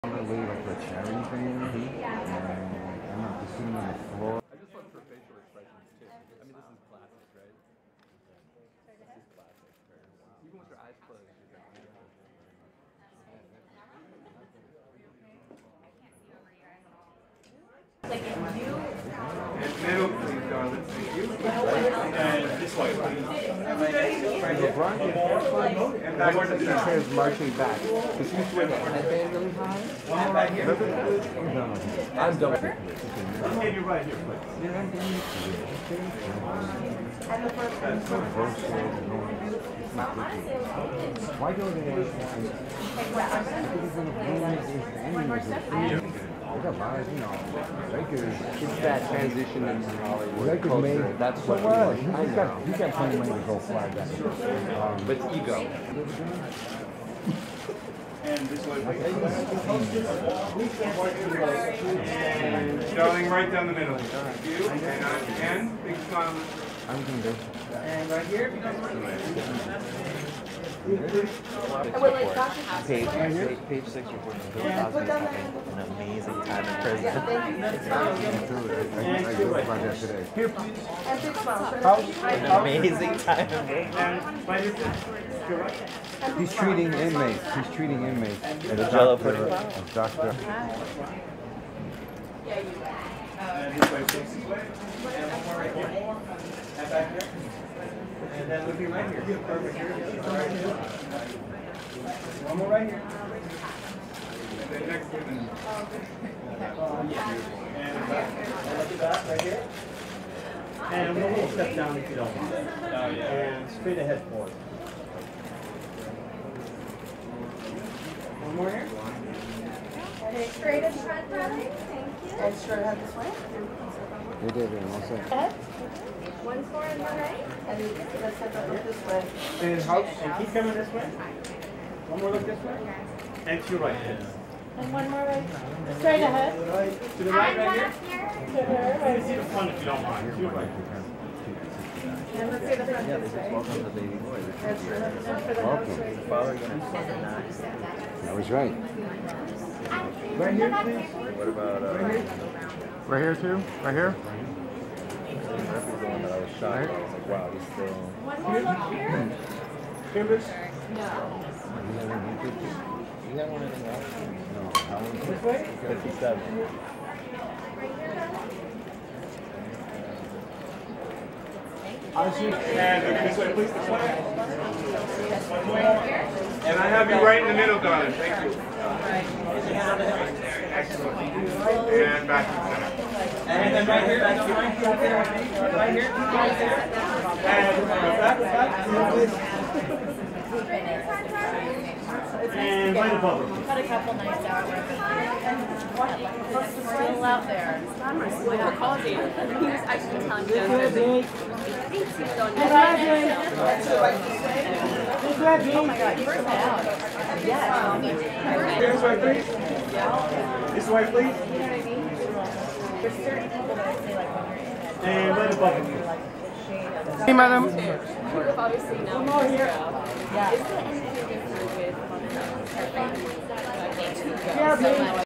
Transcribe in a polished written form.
Literally like a charity thing, and I'm not just sitting on the floor. I just look for facial expressions too. I mean, this is classic, right? This is classic. Even with your eyes closed, you're like, Like if you middle, please, darling. Thank you. And this way, please. And backwards, the chair's marching back. Because you swing the headband really high. One back here. No, I'm done with it. Okay, you're right here, please. and the first It's so bullshit. It's not working. Why do they want to there's a lot of, Lakers. It's that transition into Hollywood culture. That's what we want. You got plenty of money to go fly back. But it's ego. And this way, and darling, right down the middle. You, and on again, big smile. I'm going to go. And right here. Page 6 reports Bill Cosby having an amazing time in prison. I joke about that today. Here, please. An amazing time in prison. He's treating inmates. He's treating inmates. And the Jello pudding. Doctor. And this way, please. And one more right here. And back here. And then looking right here. Perfect. Right here. One more right here. And then next one. And back. And look at that right here. And one little step down if you don't want. And straight ahead forward. One more here. Okay, straight in front, darling. Thank you. And straight ahead this way. We did it. What's that? Head. One more on the right. And let's have a look this way. And house. And keep coming this way. One more look this way. And to your right. And one more right. Straight ahead. To the right, right here. And see the front if you don't mind. To your right. And let's see the front Yeah, they this just way. welcomed the baby boy. That's for the house right here. Father gonna fucking nice. That was right. Right here, please. What about Right here too? Right here? Murphy's the one that I was shocked. I was like, wow, he's still. One more look here. Canvas. No. You got one anything else? No. How long? This way. 57. And look this way, please. This way. And I have you right in the middle, darling. Thank you. Excellent. And back to the center. And then right here, right here, right here, right there. And back. And right above her. Cut a couple nights out. Still out there. We're causing. He was actually telling me that he's going to oh my God, you're out. Yeah. This way, please. This way, please. There's certain people that I say like when you're in it. And right above her. Hey, madam. People obviously know. One more here. Yeah. Is there anything different with